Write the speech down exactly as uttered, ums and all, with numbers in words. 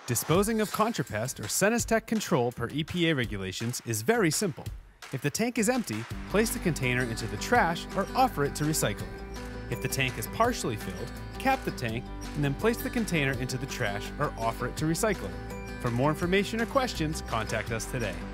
Disposing of ContraPest or Senestech control per E P A regulations is very simple. If the tank is empty, place the container into the trash or offer it to recycling. If the tank is partially filled, cap the tank and then place the container into the trash or offer it to recycling. For more information or questions, contact us today.